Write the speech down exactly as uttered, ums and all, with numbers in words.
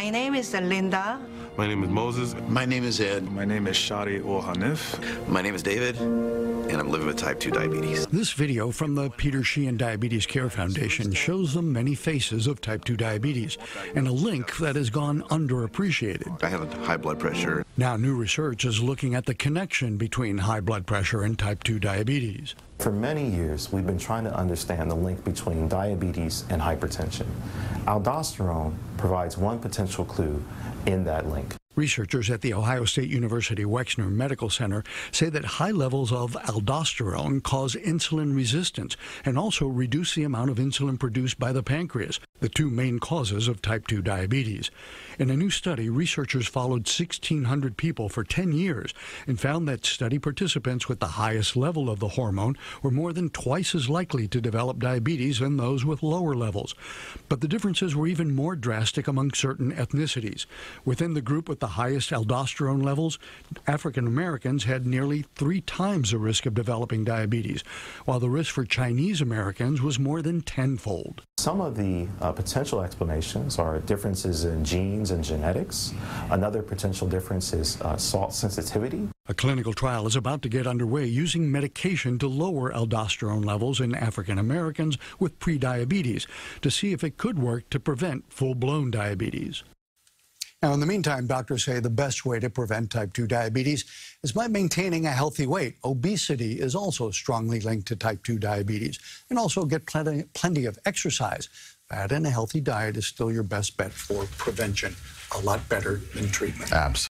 My name is Linda. My name is Moses. My name is Ed. My name is Shadi or Hanif. My name is David, and I'm living with type two diabetes. This video from the Peter Sheehan Diabetes Care Foundation shows the many faces of type two diabetes and a link that has gone underappreciated. I have high blood pressure. Now, new research is looking at the connection between high blood pressure and type two diabetes. For many years, we've been trying to understand the link between diabetes and hypertension. Aldosterone provides one potential clue in that link. Researchers at The Ohio State University Wexner Medical Center say that high levels of aldosterone cause insulin resistance and also reduce the amount of insulin produced by the pancreas, the two main causes of type two diabetes. In a new study, researchers followed sixteen hundred people for ten years and found that study participants with the highest level of the hormone were more than twice as likely to develop diabetes than those with lower levels. But the differences were even more drastic among certain ethnicities. Within the group with the highest aldosterone levels, African Americans had nearly three times the risk of developing diabetes, while the risk for Chinese Americans was more than tenfold. Some of the uh, potential explanations are differences in genes and genetics. Another potential difference is uh, salt sensitivity. A clinical trial is about to get underway using medication to lower aldosterone levels in African Americans with prediabetes to see if it could work to prevent full-blown diabetes. Now, in the meantime, doctors say the best way to prevent type two diabetes is by maintaining a healthy weight. Obesity is also strongly linked to type two diabetes. And also get plenty, plenty of exercise. That and a healthy diet is still your best bet for prevention. A lot better than treatment. Absolutely.